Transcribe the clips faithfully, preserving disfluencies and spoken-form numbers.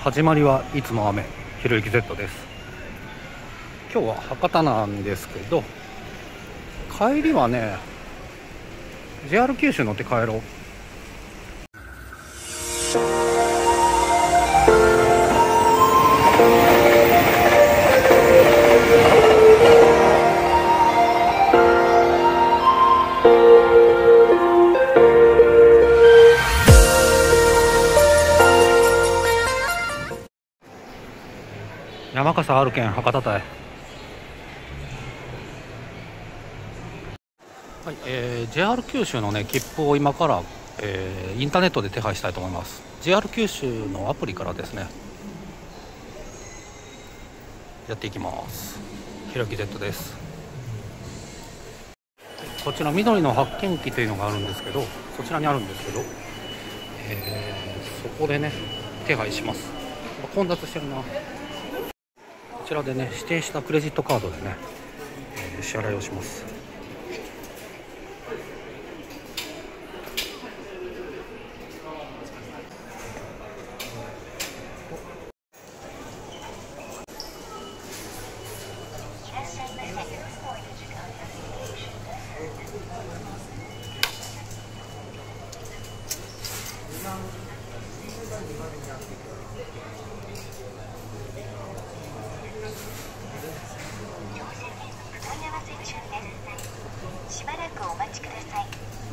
始まりはいつも雨、ひろゆき Z です。今日は博多なんですけど、帰りはね ジェイアール 九州乗って帰ろう。山笠あるけん博多隊。はい、えー、ジェイアール 九州のね切符を今から、えー、インターネットで手配したいと思います。 ジェイアール 九州のアプリからですねやっていきます。ひろゆき Z です。こちら緑の発見機というのがあるんですけど、そちらにあるんですけど、えー、そこでね手配します。混雑してるな。こちらでね指定したクレジットカードでね、えー、支払いをします。 しばらくお待ちください。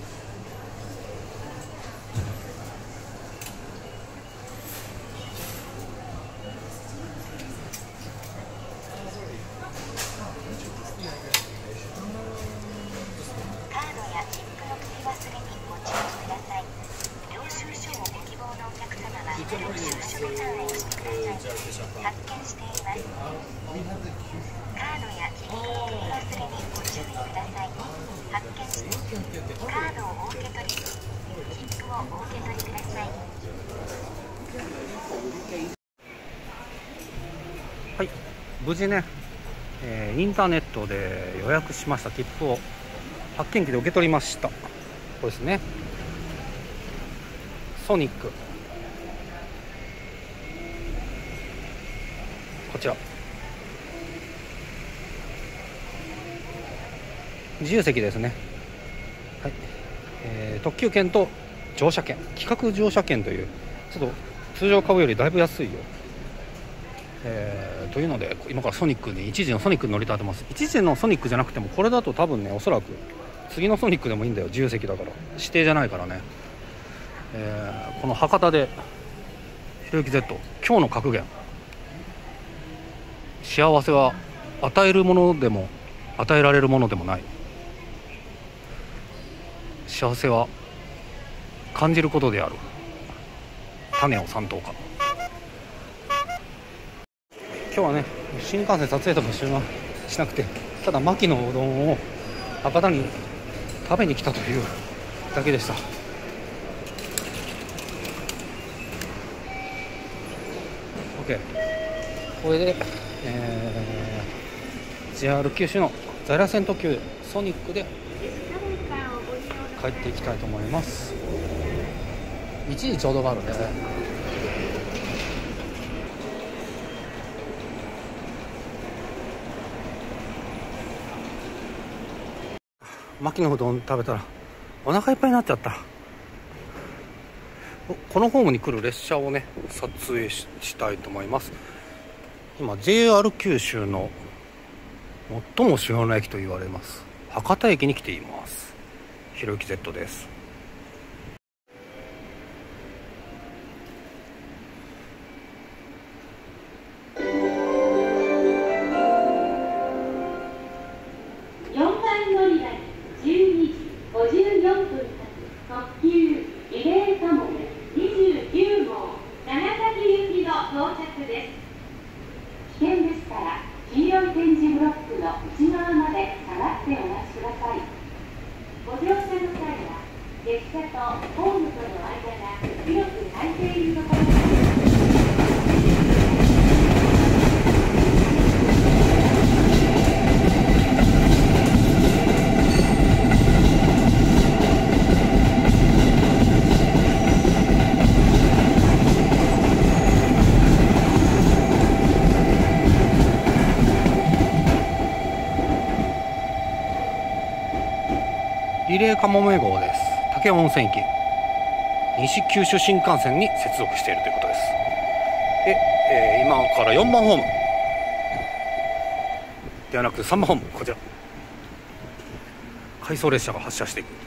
カードや切符の取り忘れにご注意ください。領収書をご希望のお客様は領収書ボタンを押してください。発券しています。カードや切符の取り忘れにご注意ください。発券してカードをお受け取り、切符をお受け取りください。 はい、無事ね、えー、インターネットで予約しました切符を発券機で受け取りました。これですね、ソニック、こちら自由席ですね。はい、えー、特急券と乗車券、企画乗車券という、ちょっと通常買うよりだいぶ安いよ、えー、というので今からソニックに一時のソニックに乗り立てます。一時のソニックじゃなくてもこれだと多分ね、おそらく次のソニックでもいいんだよ。自由席だから指定じゃないからね、えー、この博多でひろゆき Z 今日の格言、幸せは与えるものでも与えられるものでもない、幸せは感じることである。種を三等か。今日はね新幹線撮影とかしなくて、ただ牧のうどんを博多に食べに来たというだけでした。 OK、 これで、えー、ジェイアール 九州の在来線特急ソニックで帰っていきたいと思います。いちじちょうどがあるね。牧のうどん食べたらお腹いっぱいになっちゃった。このホームに来る列車をね撮影 し, したいと思います。今 ジェイアール 九州の最も主要な駅と言われます博多駅に来ています。ひろゆき Z です。 よんばん乗り場にじゅうにじごじゅうよんぷん発特急リレーかもめにじゅうきゅうごう長崎行きの到着です。危険ですから黄色い点字ブロックの内側まで下がってお待ちください。ご乗車の際は列車とホームとの間が広く空いているところにリレーかもめ号です。武雄温泉駅、西九州新幹線に接続しているということです。で、えー、今からよんばんホームではなくさんばんホーム、こちら回送列車が発車していく。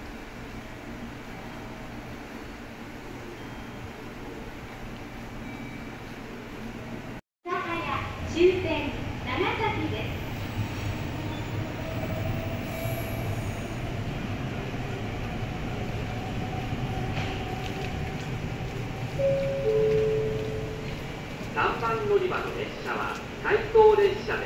終点長崎です。 さんばん乗り場の列車は回送列車です。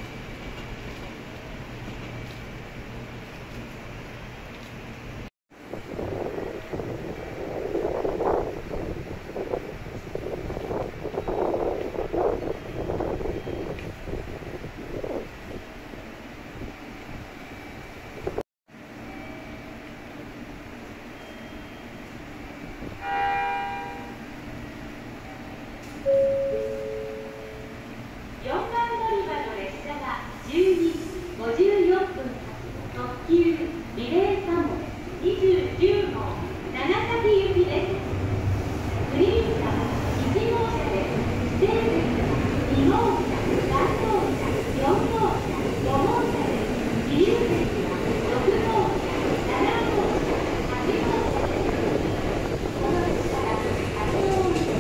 よんばん乗り場の列車はじゅうにじごじゅうよんぷん特急リレーさん号にじゅうきゅうごう長崎行きです。グリーン車はいちごうしゃです。指定席はにごうしゃ、さんごうしゃ、よんごうしゃ、ごごうしゃです。自由席はろくごうしゃ、ななごうしゃ、はちごうしゃです。この列車は発車を見て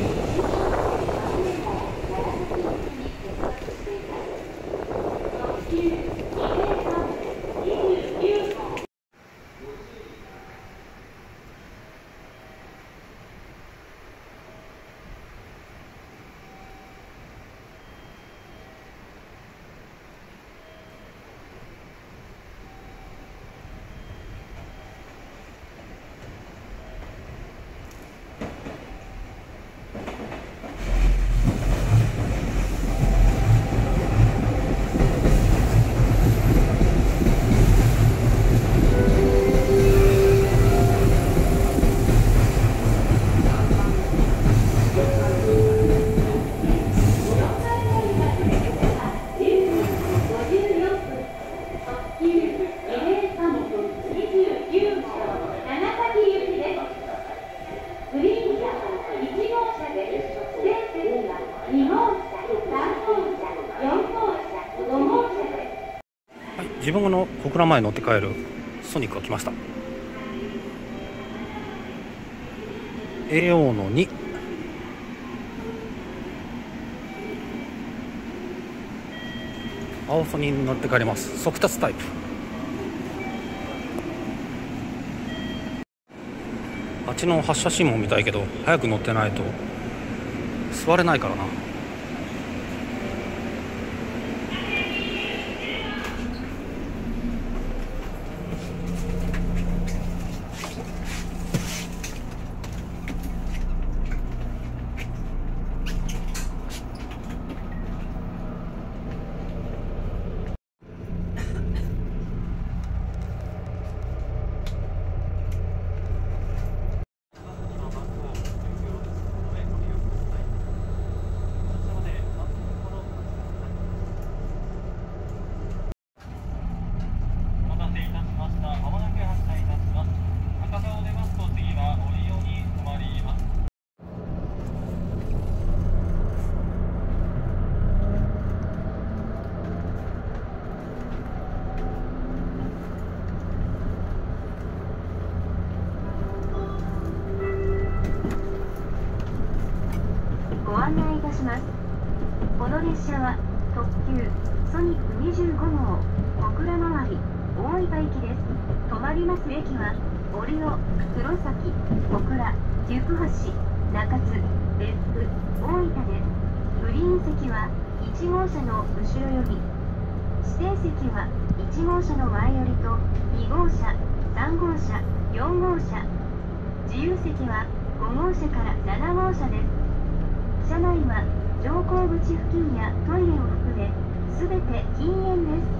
自分の小倉前に乗って帰るソニックが来ました。エーオー のに青ソニに乗って帰ります。速達タイプ。あっちの発車信号見たいけど早く乗ってないと座れないからな。 ご案内いたします。この列車は特急ソニックにじゅうごごう小倉回り大分行きです。止まります駅は折尾、黒崎、小倉、行橋、中津、別府、大分です。グリーン席はいちごうしゃの後ろより、指定席はいちごうしゃの前よりとにごうしゃ、さんごうしゃ、よんごうしゃ、自由席はごごうしゃからななごうしゃです。車内は乗降口付近やトイレを含めすべて禁煙です。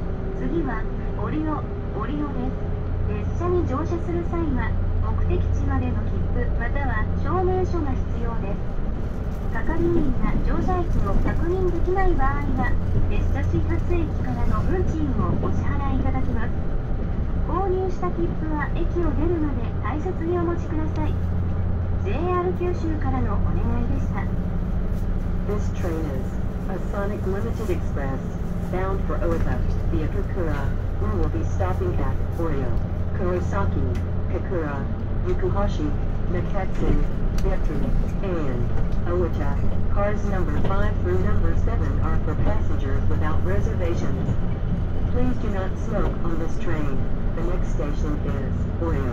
次は折尾、折尾です。列車に乗車する際は目的地までの切符または証明書が必要です。係員が乗車駅を確認できない場合は列車始発駅からの運賃をお支払いいただきます。 購入した切符は駅を出るまで大切にお持ちください。 ジェイアール 九州からのお願いでした。 This train is a Sonic Limited Express bound for Oita via Kakura. We will be stopping at Oryo, Kurosaki, Kakura, Yukuhashi, Nakatsu, Betu, and Oita. Cars number five through number seven are for passengers without reservations. Please do not smoke on this train. The next station is Oryo.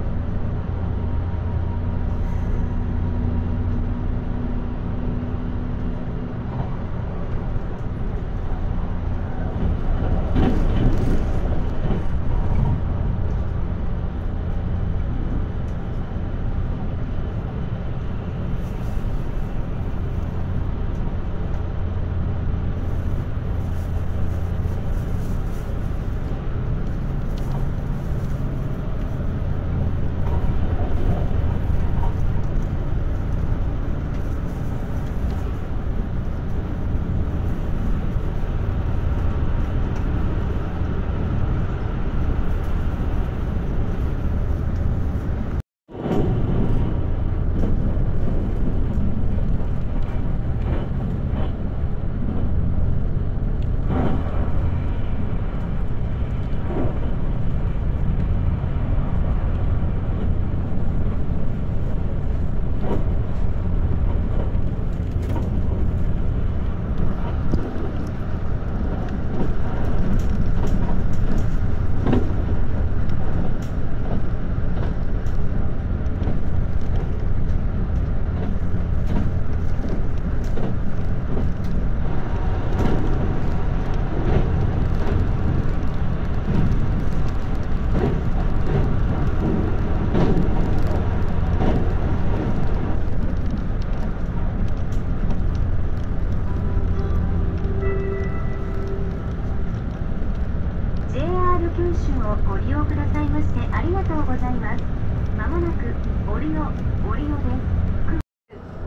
ご利用くださいましてありがとうございます。まもなくオリオオリオです。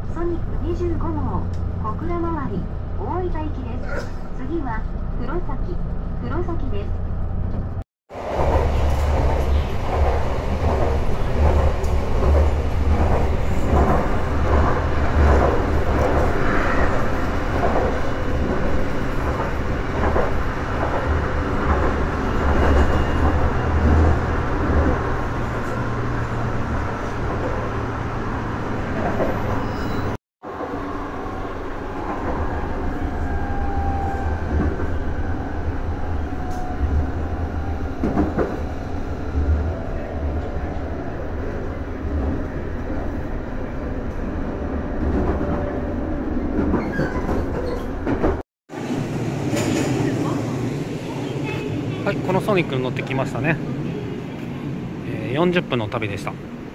ソニックにじゅうご号小倉回り大分行きです。次は黒崎黒崎です。 はい、このソニックに乗ってきましたね、えー、よんじゅっぷんの旅でした。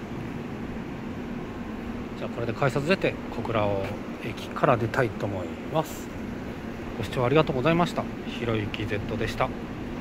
じゃあこれで改札出て小倉を駅から出たいと思います。ご視聴ありがとうございました。ひろゆき Z でした。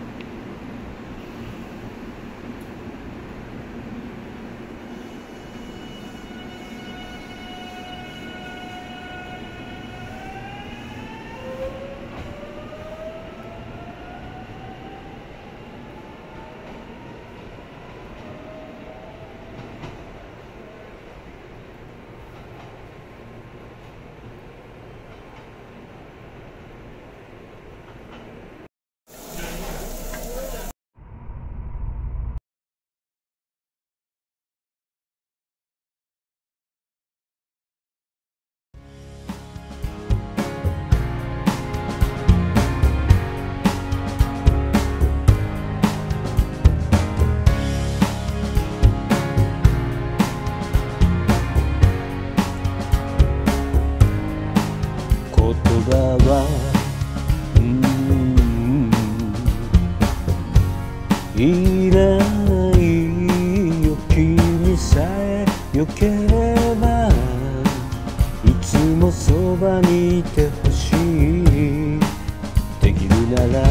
いらないよ君さえよければいつもそばにいてほしい。できるなら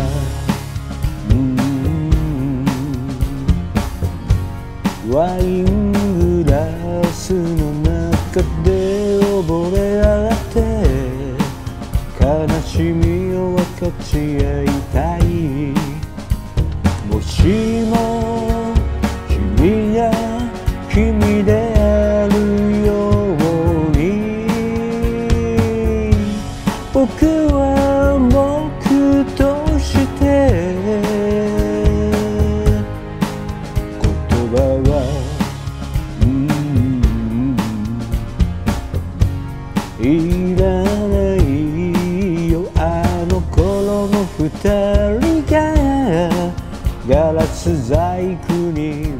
うんワイングラスの中で溺れ上がって悲しみを分かち合いたい。もしも君であるように僕は僕として言葉はうんいらないよあの頃の二人がガラス細工に